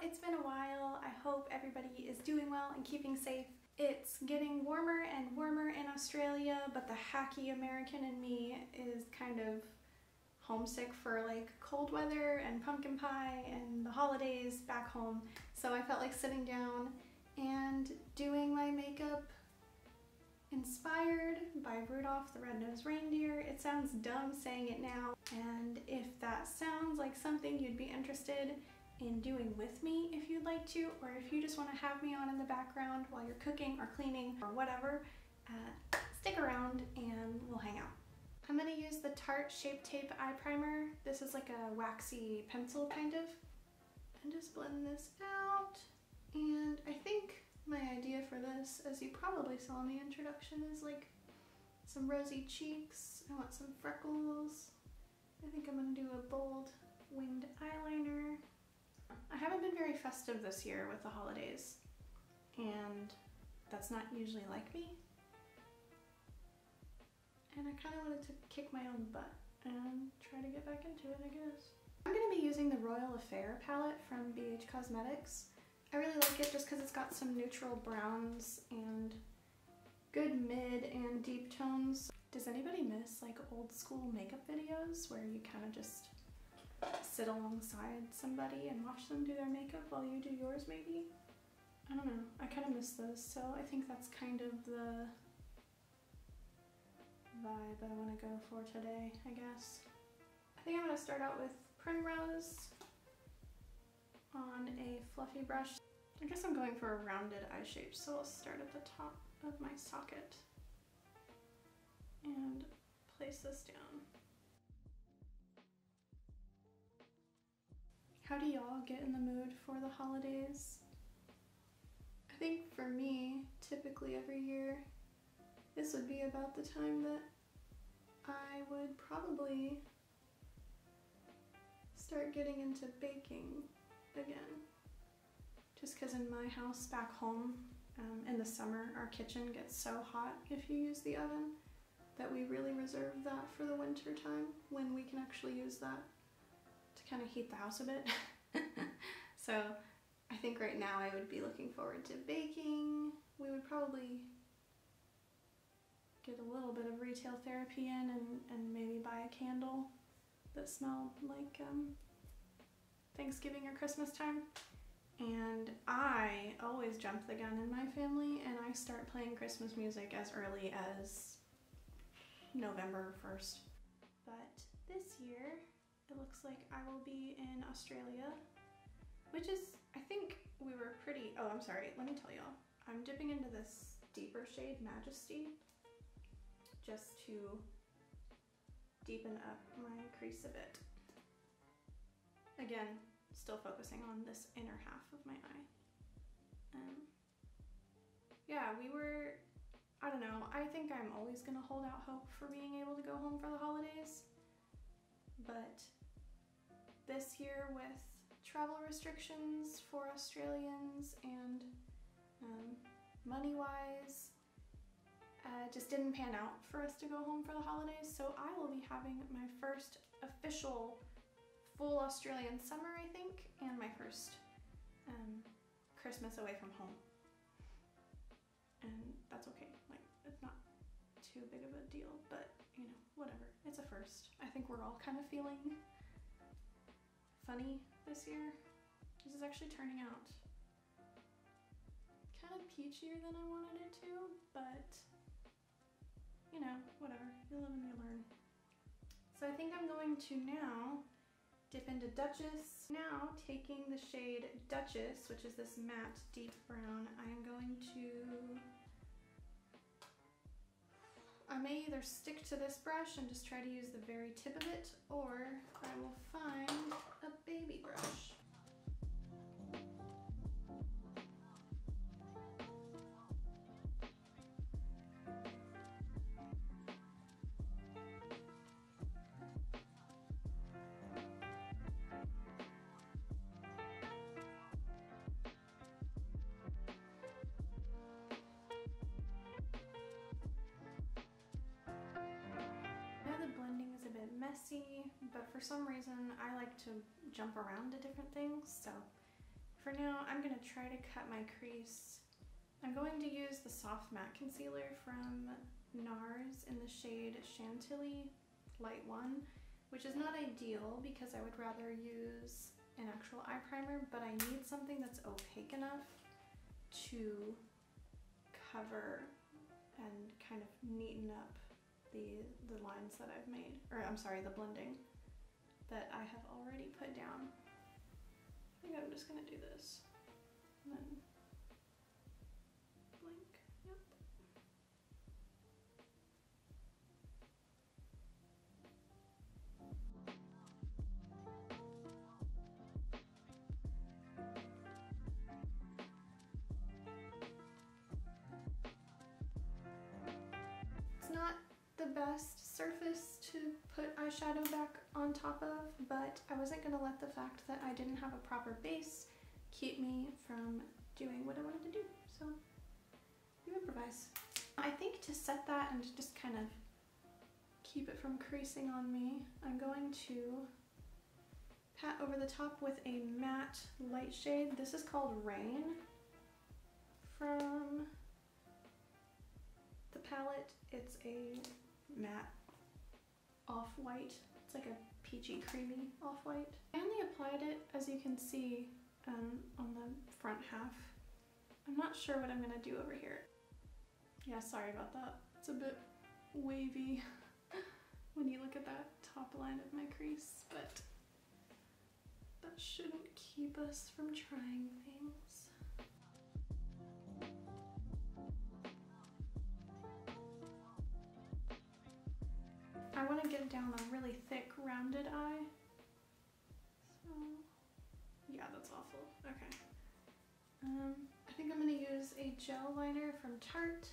it's been a while. I hope everybody is doing well and keeping safe. It's getting warmer and warmer in Australia, but the hacky American in me is kind of homesick for like cold weather and pumpkin pie and the holidays back home. So I felt like sitting down and doing my makeup inspired by Rudolph the Red-Nosed Reindeer. It sounds dumb saying it now, and if that sounds like something you'd be interested in doing with me, if you'd like to, or if you just want to have me on in the background while you're cooking or cleaning or whatever, stick around and we'll hang out. I'm going to use the Tarte Shape Tape Eye Primer. This is like a waxy pencil kind of, and just blend this out. And I think my idea for this, as you probably saw in the introduction, is like some rosy cheeks. I want some freckles. I think I'm going to do a bold winged eyeliner. I haven't been very festive this year with the holidays, and that's not usually like me. And I kind of wanted to kick my own butt and try to get back into it, I guess. I'm going to be using the Royal Affair palette from BH Cosmetics. I really like it just because it's got some neutral browns and good mid and deep tones. Does anybody miss like old school makeup videos where you kind of just sit alongside somebody and watch them do their makeup while you do yours maybe? I don't know, I kind of miss those, so I think that's kind of the vibe I want to go for today, I guess. I think I'm going to start out with Primrose on a fluffy brush. I guess I'm going for a rounded eye shape, so I'll start at the top of my socket and place this down. How do y'all get in the mood for the holidays? I think for me, typically every year, this would be about the time that I would probably start getting into baking again. Just because in my house back home, in the summer, our kitchen gets so hot if you use the oven that we really reserve that for the winter time when we can actually use that to kind of heat the house a bit. So I think right now I would be looking forward to baking. We would probably get a little bit of retail therapy in and maybe buy a candle that smelled like Thanksgiving or Christmas time. And I always jump the gun in my family and I start playing Christmas music as early as November 1st. But this year, it looks like I will be in Australia, which is, I think we were pretty, oh, I'm sorry, let me tell y'all. I'm dipping into this deeper shade, Majesty, just to deepen up my crease a bit. Again, still focusing on this inner half of my eye. Yeah, we were, I don't know, I think I'm always gonna hold out hope for being able to go home for the holidays, but this year with travel restrictions for Australians and money-wise, just didn't pan out for us to go home for the holidays, so I will be having my first official full Australian summer, I think, and my first Christmas away from home. And that's okay, like, it's not too big of a deal, but you know, whatever, it's a first. I think we're all kind of feeling funny this year. This is actually turning out kind of peachier than I wanted it to, but you know, whatever, you live and you learn. So I think I'm going to now dip into Duchess. Now, taking the shade Duchess, which is this matte deep brown, I am going to, I may either stick to this brush and just try to use the very tip of it, or I will find a baby brush. Messy, but for some reason I like to jump around to different things, so For now, I'm gonna try to cut my crease. I'm going to use the Soft Matte Concealer from NARS in the shade Chantilly Light 1, which is not ideal because I would rather use an actual eye primer, but I need something that's opaque enough to cover and kind of neaten up the lines that I've made, or I'm sorry, the blending that I have already put down. I think I'm just gonna do this and then blink. Yep. It's not the best surface to put eyeshadow back on top of, but I wasn't gonna let the fact that I didn't have a proper base keep me from doing what I wanted to do, so you improvise. I think to set that and just kind of keep it from creasing on me, I'm going to pat over the top with a matte light shade. This is called Rain from the palette. It's a matte off-white. It's like a peachy creamy off-white. I only applied it, as you can see, on the front half. I'm not sure what I'm gonna do over here. Yeah, sorry about that. It's a bit wavy when you look at that top line of my crease, but that shouldn't keep us from trying things. I want to get down a really thick rounded eye. So yeah, that's awful. Okay. I think I'm going to use a gel liner from Tarte.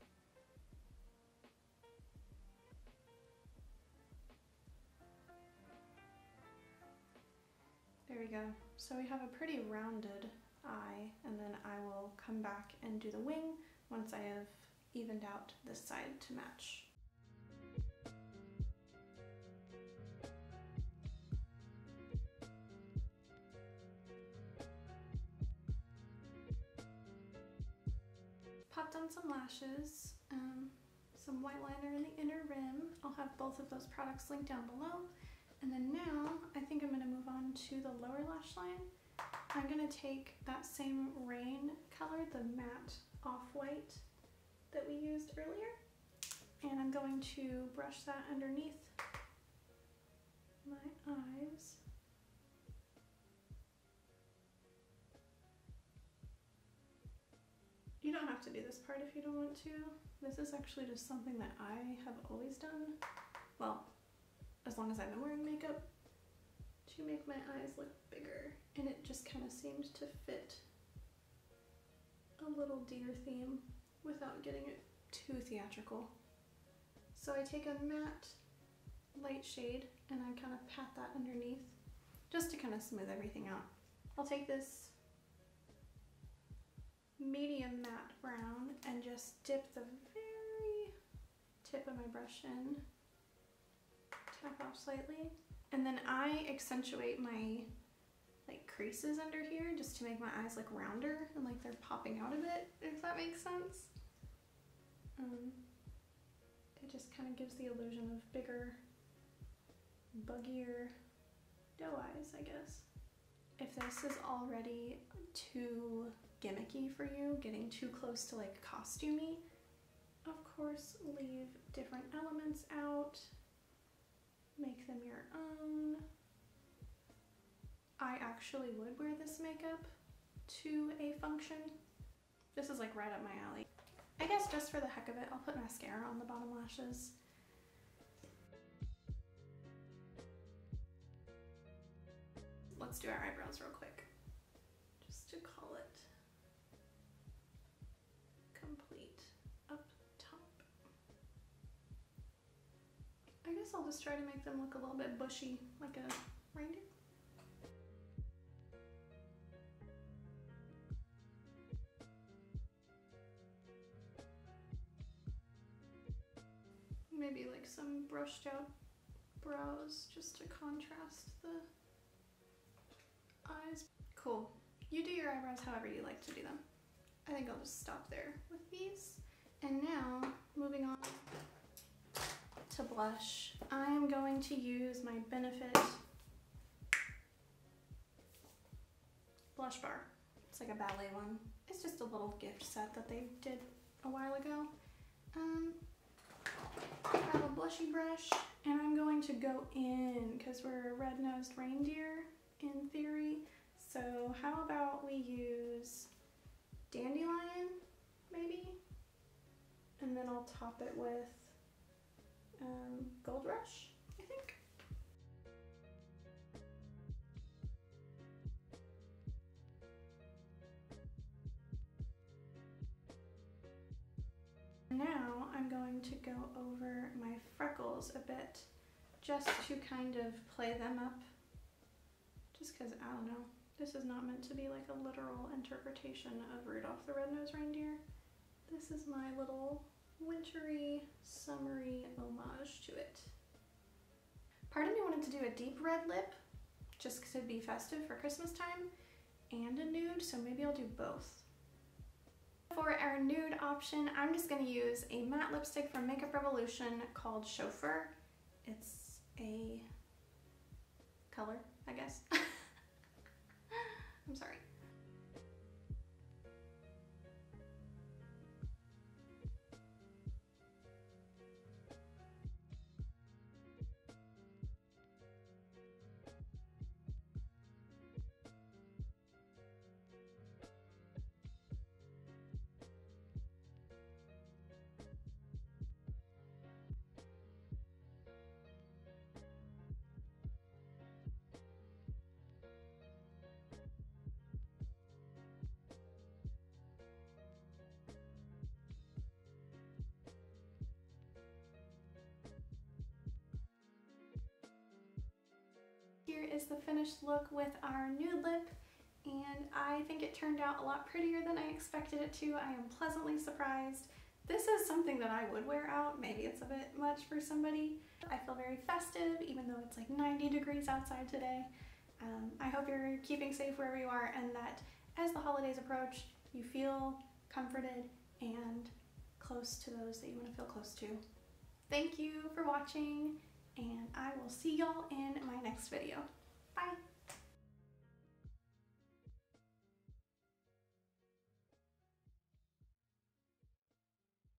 There we go. So we have a pretty rounded eye, and then I will come back and do the wing once I have evened out this side to match. Popped on some lashes, some white liner in the inner rim. I'll have both of those products linked down below. And then now, I think I'm gonna move on to the lower lash line. I'm gonna take that same Rain color, the matte off-white that we used earlier, and I'm going to brush that underneath my eyes. You don't have to do this part if you don't want to. This is actually just something that I have always done. Well, as long as I've been wearing makeup, to make my eyes look bigger. And it just kind of seemed to fit a little deer theme without getting it too theatrical. So I take a matte light shade and I kind of pat that underneath just to kind of smooth everything out. I'll take this medium matte brown and just dip the very tip of my brush in, tap off slightly, and then I accentuate my like creases under here just to make my eyes look rounder and like they're popping out a bit, if that makes sense. It just kind of gives the illusion of bigger, buggier doe eyes, I guess. If this is already too gimmicky for you, getting too close to like costumey, of course leave different elements out, make them your own. I actually would wear this makeup to a function. This is like right up my alley. I guess just for the heck of it, I'll put mascara on the bottom lashes. Let's do our eyebrows real quick, just to call it complete up top. I guess I'll just try to make them look a little bit bushy, like a reindeer. Maybe like some brushed out brows just to contrast the eyes. Cool. You do your eyebrows however you like to do them. I think I'll just stop there with these. And now, moving on to blush, I am going to use my Benefit blush bar. It's like a ballet one. It's just a little gift set that they did a while ago. I have a blushy brush, and I'm going to go in, because we're a red-nosed reindeer in theory. So how about we use Dandelion, maybe? And then I'll top it with Gold Rush, I think. Now I'm going to go over my freckles a bit, just to kind of play them up. Just because, I don't know, this is not meant to be like a literal interpretation of Rudolph the Red-Nosed Reindeer. This is my little wintry, summery homage to it. Part of me wanted to do a deep red lip, just because it'd be festive for Christmas time, and a nude, so maybe I'll do both. For our nude option, I'm just going to use a matte lipstick from Makeup Revolution called Chauffeur. It's a color, I guess. I'm sorry. Here is the finished look with our nude lip, and I think it turned out a lot prettier than I expected it to. I am pleasantly surprised. This is something that I would wear out. Maybe it's a bit much for somebody. I feel very festive, even though it's like 90 degrees outside today. I hope you're keeping safe wherever you are, and that as the holidays approach, you feel comforted and close to those that you want to feel close to. Thank you for watching, and I will see y'all in my next video. Bye!